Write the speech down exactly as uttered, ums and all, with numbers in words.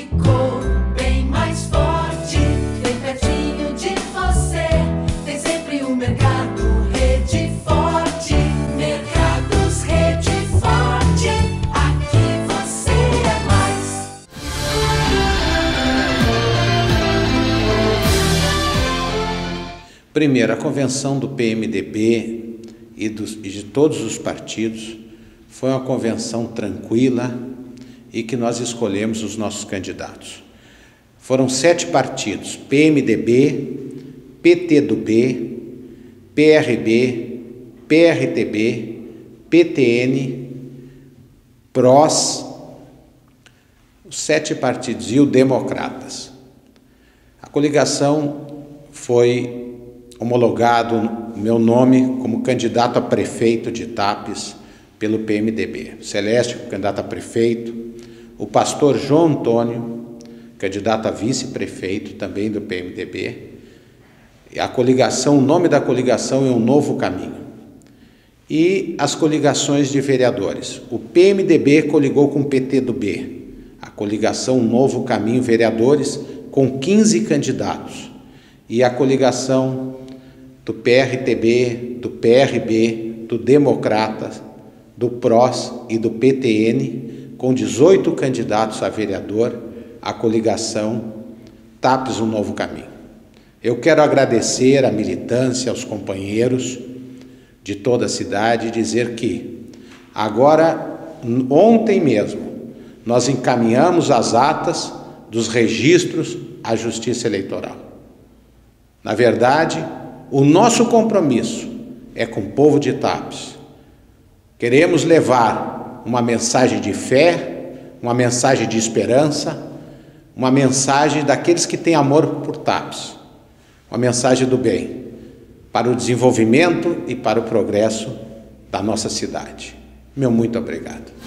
ficou bem mais forte, bem pertinho de você. Tem sempre um mercado Rede Forte, Mercados Rede Forte, aqui você é mais. Primeiro, a convenção do P M D B e, dos, e de todos os partidos foi uma convenção tranquila e que nós escolhemos os nossos candidatos. Foram sete partidos: P M D B, P T do B, P R B, P R T B, P T N, P R O S, os sete partidos e o Democratas. A coligação foi homologado meu nome como candidato a prefeito de Tapes pelo P M D B. Celeste, candidato a prefeito. O pastor João Antônio, candidato a vice-prefeito também do P M D B. E a coligação, o nome da coligação é Um Novo Caminho. E as coligações de vereadores. O P M D B coligou com o P T do B. A coligação Um Novo Caminho Vereadores com quinze candidatos. E a coligação do P R T B, do P R B, do Democratas, do P R O S e do P T N, com dezoito candidatos a vereador, a coligação Tapes Um Novo Caminho. Eu quero agradecer à militância, aos companheiros de toda a cidade e dizer que agora, ontem mesmo, nós encaminhamos as atas dos registros à Justiça Eleitoral. Na verdade, o nosso compromisso é com o povo de Tapes. Queremos levar uma mensagem de fé, uma mensagem de esperança, uma mensagem daqueles que têm amor por Tapes, uma mensagem do bem, para o desenvolvimento e para o progresso da nossa cidade. Meu muito obrigado.